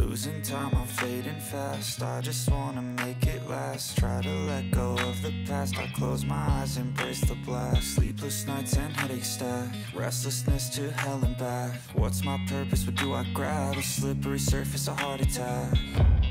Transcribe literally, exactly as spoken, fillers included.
Losing time, I'm fading fast. I just wanna make it last. Try to let go of the past. I close my eyes, embrace the blast. Sleepless nights and headaches stack. Restlessness to hell and back. What's my purpose? What do I grab? A slippery surface, a heart attack.